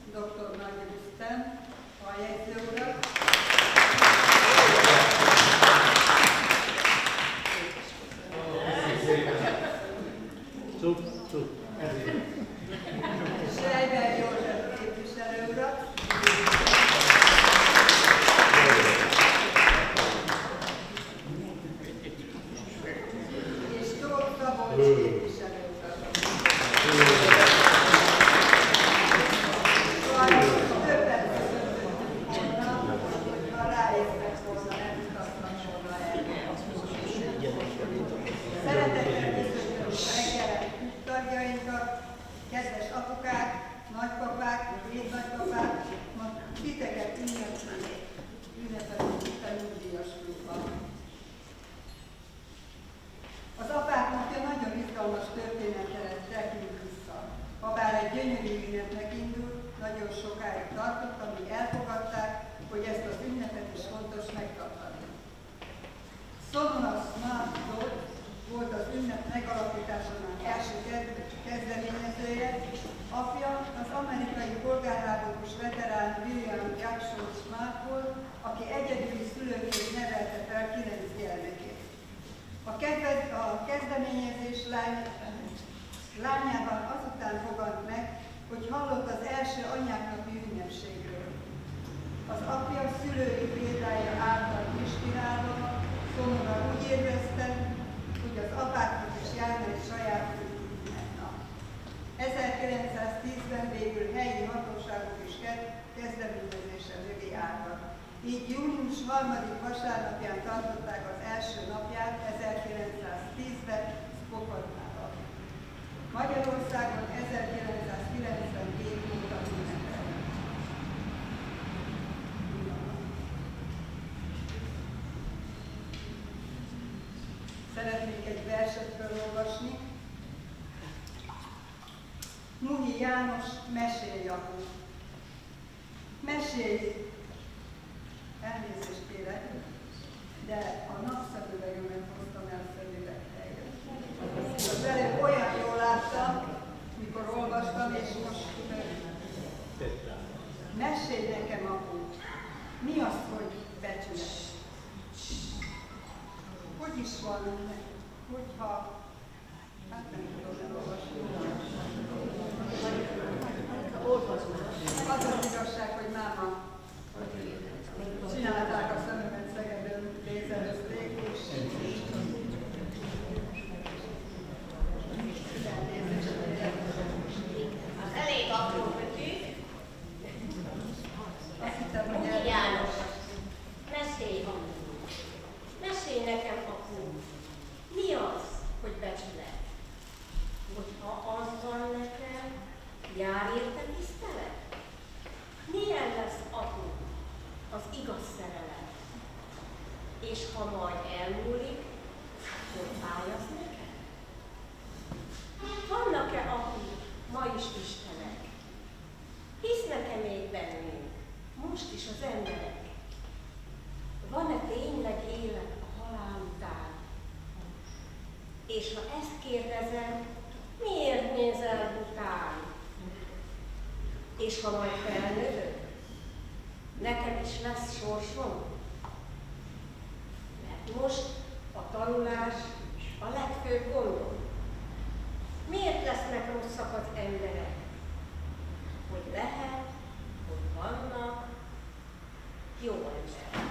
dr. Nagy Rüstem, a jegyző urat. Schreiber József képviselő urat. És Tóth Szabolcs képviselő urat. Többet köszöntünk volna, hogyha ráértek volna, nem mutatnak volna el. Szeretettel köszöntöm reggelen tagjainkat, kedves apukák, nagypapák, dédnagypapák, ma titeket ünnepelünk itt a nyugdíjas klubban. Az apák napja nagyon izgalmas történetre tekint vissza. Habár egy gyönyörű ünnepnek indult, nagyon sokáig tartott, amíg elfogadták, hogy ezt az ünnepet is fontos megtartani. Sononas Mászlót volt az ünnep megalapításának első kezdeményezője, apja az amerikai polgárháborús veterán William Jackson Smart volt, aki egyedüli szülőként nevelte fel 9 gyermekét. A kezdeményezés lányában azután fogant meg, hogy hallott az első anyáknapi ünnepségről. Az apja szülői példája által inspirálva, Sonora úgy érezte, hogy az apáknak is járna egy saját ünnepnap. 1910-ben végül helyi hatóságok is kezdeményezése mögé álltak. Így június 3. vasárnapján tartották az első napját 1910-ben Spokotnában. Magyarországon 1992 óta ünnepelnek. Szeretnék egy verset felolvasni. Muhi János, mesélj, apu! Mesélj! Elnézést kérek, de a napszemüvegemet hoztam el felüveg helyet. Az előbb olyan jól láttam, mikor olvastam, és most mesélj nekem, apu! Mi az, hogy becsület? Hogy is van, hogyha, hát nem tudom elolvasni. Az az igazság, hogy máma csinálták a szememet Szegeden, lézerözték, és az elég apró betű. azt hittem, hogy Muhi János, mesélj, apu! Mesélj nekem, apu! Mi az, hogy becsület? Hogyha az van nekem, jár érte tisztelet? Milyen lesz, apu, az igaz szerelem? És ha majd elmúlik, hogy fáj az neked? Vannak-e, apu, ma is istenek? Hisznek-e még bennünk, most is az emberek? Van-e tényleg élet a halál után? És ha ezt kérdezem, miért nézel után? És ha majd felnövök, nekem is lesz sorsom? Mert most a tanulás a legfőbb gondom. Miért lesznek rosszak az emberek? Hogy lehet, hogy vannak jó emberek.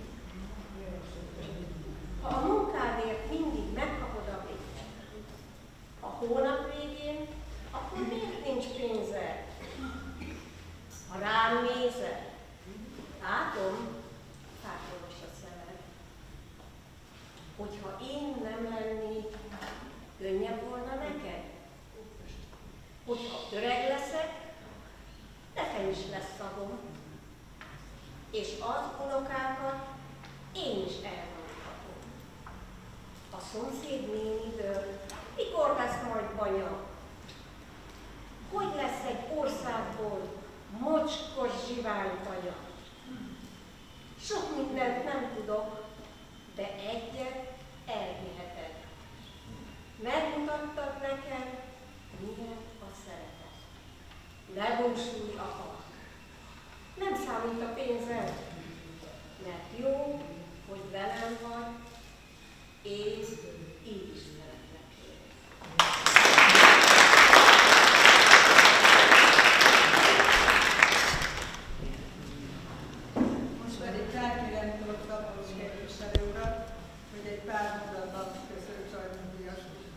Ha a munkádért mindig megkapod a pénzt, a hónap végén, akkor miért nincs pénzed? Ha rám nézel, látom, fájtos a szemed. Hogyha én nem lennék, könnyebb volna neked? Hogyha öreg leszek, nekem is lesz szagom. És az unokákat én is elmondhatom. A szomszéd nénitől mikor lesz majd banya? Hogy lesz egy országból mocskos zsiványtanya? Sok mindent nem tudok, de egyet elhihetek. Megmutattad nekem, milyen a szeretet. Ne búsulj, apa, számít a pénzed, mert jó, hogy velem vagy, és így is szeretlek. Most pedig felkérem Tóth Szabolcs képviselő urat, hogy egy pár mondatban köszöntsd a nyugdíjas.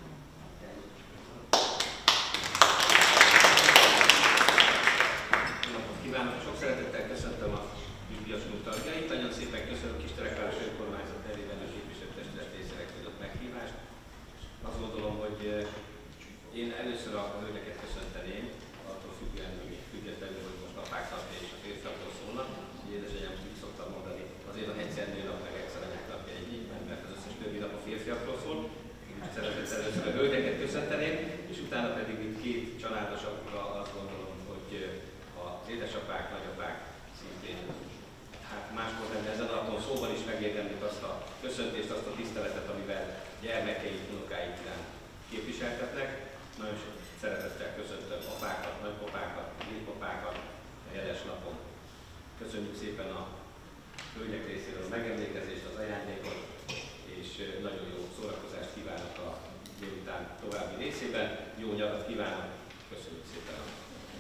Kívánok! Sok szeretettel köszöntöm a nyugdíjas tagjait. Nagyon szépen köszönöm Kisterekváros önkormányzat nevében a képviselőtestület részének között meghívást. Azt gondolom, hogy én először a hölgyeket köszönteném, attól függetlenül, hogy most apák napja és a férfiakról szólnak. Édesanyám úgy szoktam mondani, azért a egyszer nőnap meg egyszer anyák napja egy évben, mert az összes többi nap a férfiakról szól. Szeretettel először a hölgyeket köszönteném, és utána pedig itt két családos apuka azt gondolom, hogy az édesapák, nagyapák szintén, hát máskor nem, ezen a napon szóval is megérdemlik azt a köszöntést, azt a tiszteletet, amivel gyermekeik, unokáik iránt képviseltetnek. Nagyon sok szeretettel köszöntöm apákat, nagypapákat, nagypapákat a jeles napon. Köszönjük szépen a hölgyek részéről a megemlékezést, az ajándékot, és nagyon jó szórakozást kívánok a délután további részében. Jó nyarat kívánok, köszönjük szépen a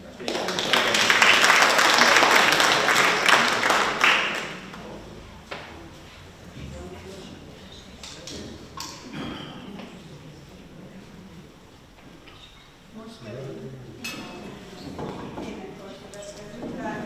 Most pedig énekkort következünk rá.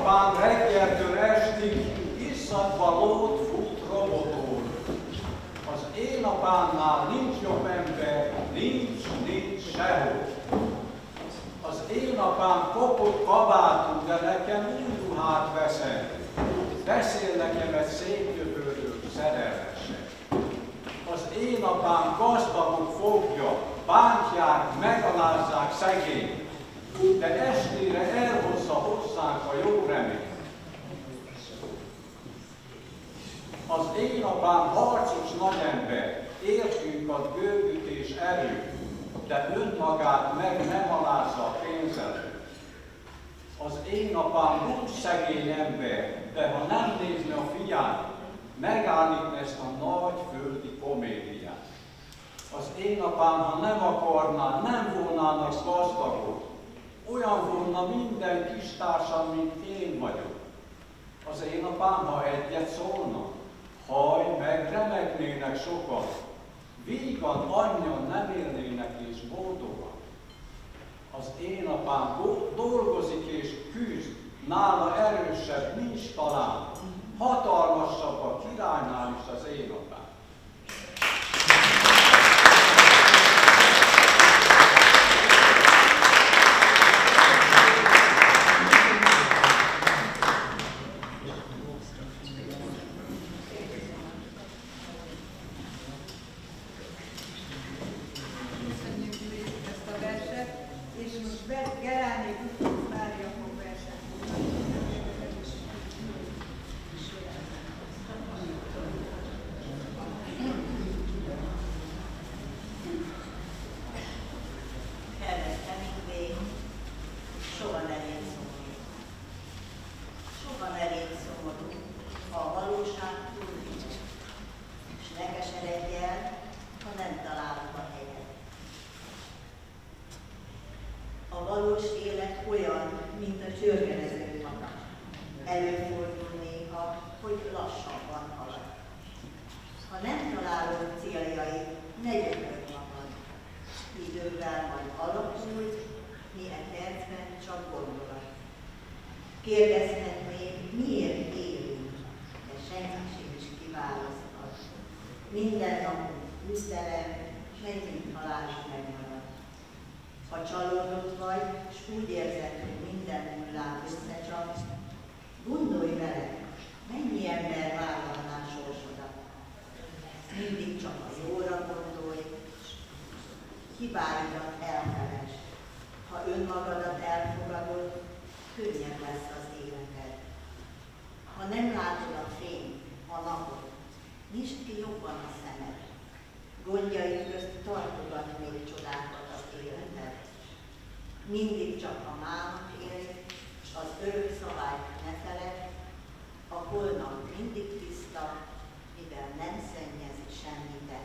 apám reggeltől estig isszadva lót fut robotól. Az én apámnál nincs jobb ember, nincs sehol. Az én apám kopott kabátú, de nekem új ruhát veszed. Beszél nekem egy szép jövőről, szerelmesen. Az én apám gazdagok fogja, bántják, megalázzák szegényt, de estére elhozza hozzánk a jó reményt. Az én apám harcos nagyember, értünk ad gőgüt és erőt, de önmagát meg nem alázza a pénzelő. Az én apám úgy szegény ember, de ha nem nézne a fiát, megállítna ezt a nagy földi komédiát. Az én apám, ha nem akarná, nem volnának gazdagok, olyan volna minden kistársam, mint én vagyok. Az én apám, ha egyet szólna, haj, meg remegnének sokan, vígan, annyian nem élnének és boldogan. Az én apám dolgozik és küzd, nála erősebb nincs talán, hatalmasabb a királynál is az én apám. Kérdezhetnék, miért élünk, de senki sincs kiválaszthat. Minden napunk küzdelem, megint halálig megmarad. Ha csalódott vagy, s úgy érzed, hogy minden hullám összecsap, gondolj vele, mennyi ember vállalná sorsodat. Mindig csak a jóra gondolj, hibáidat elfelejtsd. Ha önmagadat elfogadod, könnyebb lesz az életed. Ha nem látod a fényt, a napot, nyisd ki jobban a szemed. Gondjaid közt tartogat még csodákat az életed. Mindig csak a mának élj, s az örök szabályt ne feledd, a holnap mindig tiszta, mivel nem szennyezi semmitet.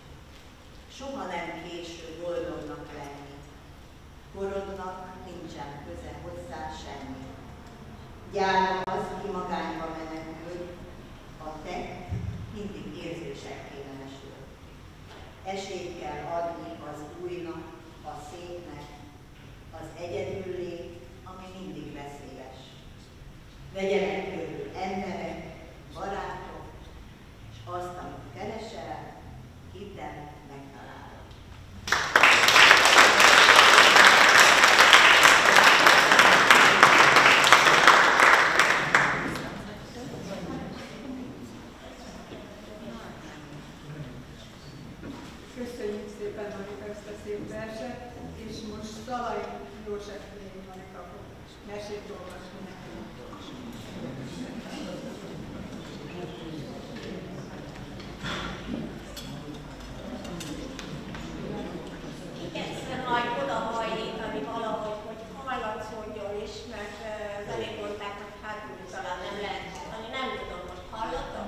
Soha nem késő boldognak lenni. Korodnak nincsen köze hozzá semmi. Gyára az, ki magányba menekül, a te mindig érzésekké nemesül. Esélyt kell adni az újnak, a szépnek, az egyedüllé, ami mindig veszélyes. Vegyenek körül emberek, barátok, és azt, amit keresel, hidd el, megtalálod. Köszönjük szépen, Marika, ezt a szép verset, és most Szalai József Marika mesét olvasni nekünk. Igyekszem majd odahajlítani valahogy, hogy hallatszódjon is, mert az elég mondták, hogy hát talán nem lehet mondani, nem tudom, most hallatok?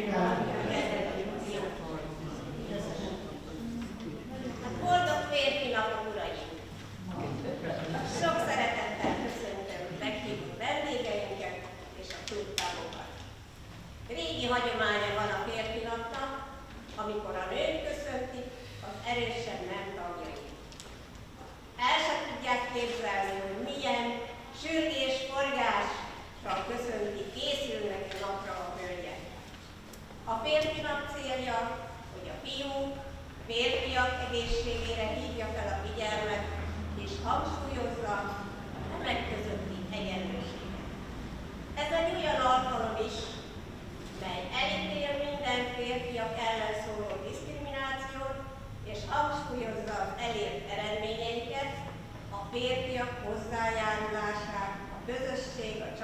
Boldog férfi napot, uraim! Sok szeretettel köszöntöm meghívó vendégeinket és a tudtagokat. Régi hagyománya van a férfi napnak, amikor a nők köszöntik az erősen nem tagjait. El sem tudják képzelni, hogy milyen sürgés, forgás, csak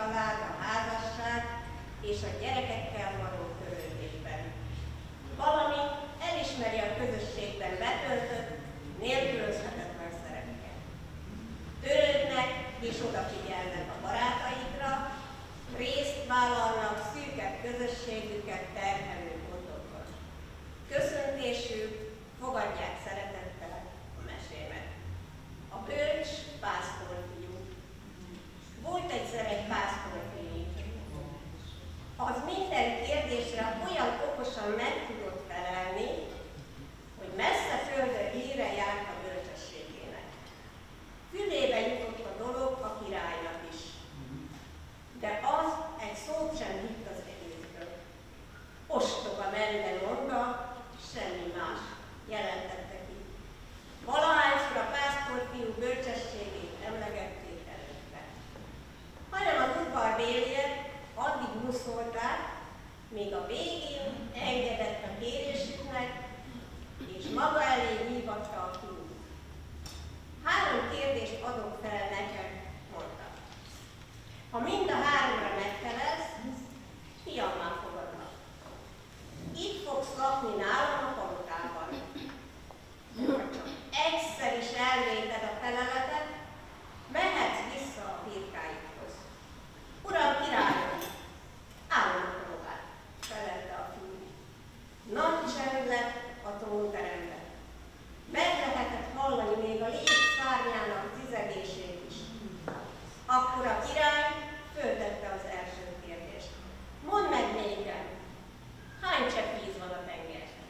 család, a házasság és a gyerekekkel való törődésben. Valamint elismeri a közösségben betöltött, nélkülözhetetlen szerepeket. Törődnek és odafigyelnek a barátaikra, részt vállalnak szűkebb közösségüket terhelő gondokban. Köszöntésük, fogadják szeretettel a mesémet. A bölcs pásztorfiú. Volt egyszer egy pásztorfiú. Az minden kérdésre olyan okosan meg tudott felelni, hogy messze földön híre járt a bölcsességének. Fülébe jutott a dolog a királynak is. De az egy szót sem hitt az egészből. Ostoba menne mondta, semmi más jelentette ki. Valahányszor a pásztorfiú bölcsességét emlegették előtte. Hanem az udvarbéliek addig muszolták, míg a végén engedett a kérésüknek, és maga elé hívatta a fiút. 3 kérdést adok fel neked, mondta. Ha mind a 3-ra megfelelsz, fiammá fogadlak. Itt fogsz lakni nálam a palotában. Ha csak egyszer is elvéted a feleletet, mehetsz vissza a birkáidhoz. Uram, királyom, álljon a lovát, felelte a fiú. Nagy csend lett a trónteremben. Meg lehetett hallani még a lég szárnyának zizegését is. Akkor a király föltette az első kérdést. Mondd meg nékem, hány csepp víz van a tengerben?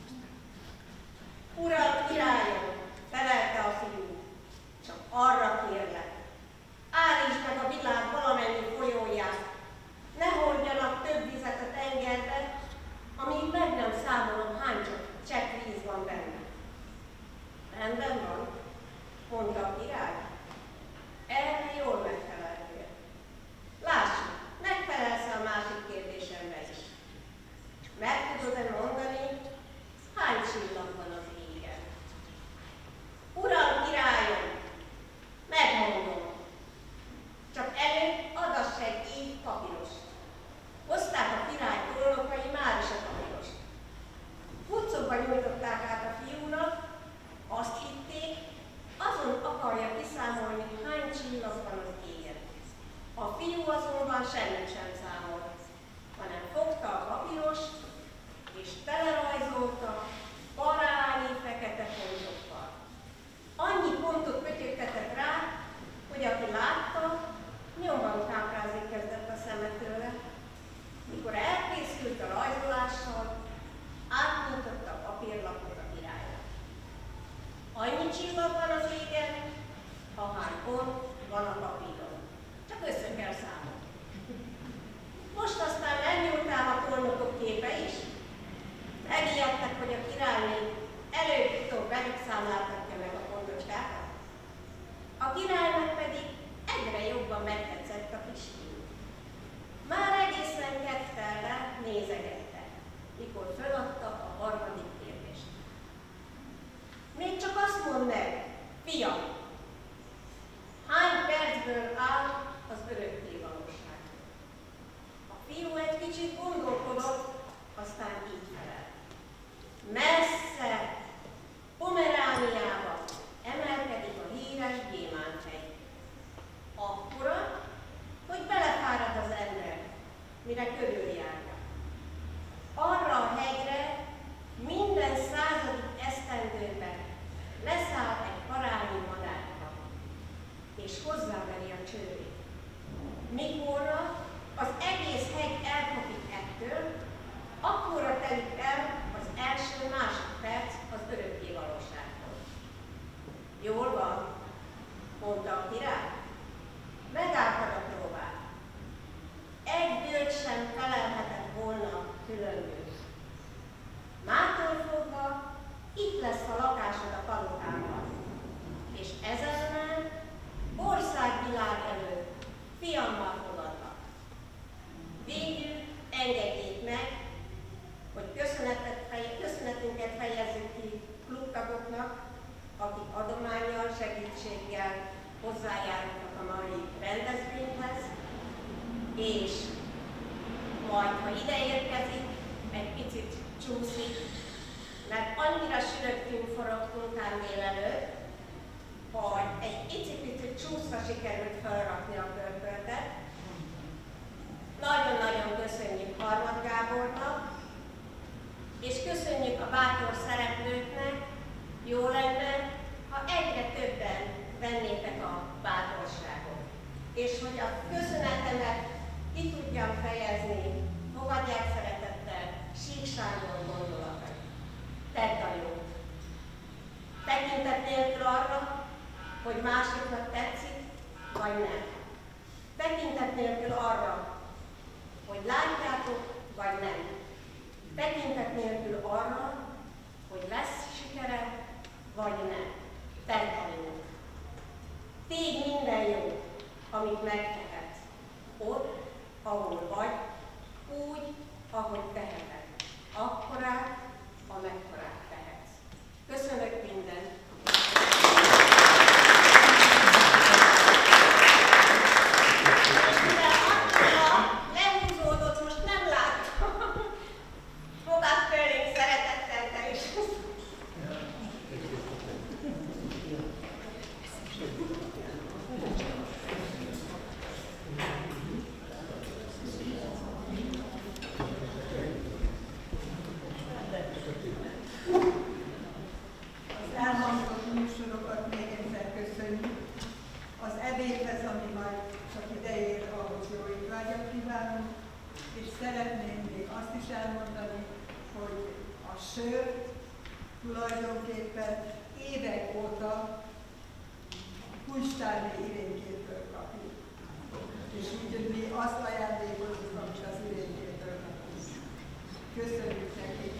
Uram, királyom, felelte a fiú, csak arra kérlek, állítsd meg a világ valamennyi folyóját, ne hordjanak több vizet a tengerbe, amíg meg nem számolom, hány csepp víz van benne. Rendben van, mondta a király. Erre jól megfeleltél. Lássuk, megfelelsz a másik kérdésemre is. Meg tudod-e mondani, hány csillag van az égen? Uram, királyom, megmondom. Csak előtt adass egy íg papírost. Hozták a király tolnokai már is a papírost. Futcokba nyújtották át a fiúnak, azt hitték, azon akarja kiszámolni, hány csillag van az égen. A fiú azonban semmit sem számolt, hanem fogta a papírost, és telerajzolta parányi fekete pontokkal. Annyi pontot pötyögtetett rá, hogy aki látta, nyomban káprázni kezdett a szeme tőle. Mikor elkészült a rajzolással, átnyújtotta a papírlapot a királynak. Annyi csillag van az égen, ahány pont van a papíron. Csak össze kell számolni. és majd, ha ide érkezik, egy picit csúszik, mert annyira sülöttünk, forogtunk ám délelőtt, hogy egy icipicit csúszva sikerült felrakni a pörköltet. Nagyon-nagyon köszönjük Harmad Gábornak, és köszönjük a bátor szereplőknek. Jó lenne, ha egyre többen vennétek a bátorságot. És hogy a köszönetemet ki tudjam fejezni, fogadják szeretettel Sík Sándor gondolatait. Tedd a jót! Tekintet nélkül arra, hogy másiknak tetszik, vagy nem. Tekintet nélkül arra, hogy látjátok, vagy nem. Tekintet nélkül arra, hogy lesz sikere, vagy nem. Tedd a jót! Tégy minden jó, amit megtehetsz. Ott, ahol vagy, úgy, ahogy teheted. Akkorát, amekkorát tehetsz. Köszönök mindent! Lehúzódott, most nem láttam. Fogadd fölénk szeretettel te is. Az elhangzott műsorokat még egyszer köszönjük. Az ebédhez, ami majd csak ideér, ahhoz jó étvágyat kívánunk, és szeretném még azt is elmondani, hogy a sör tulajdonképpen évek óta Kunstárné Irénkétől kapjuk. És úgyhogy mi azt ajándékozunk, amit az Irénkétől kapunk. Köszönjük neki!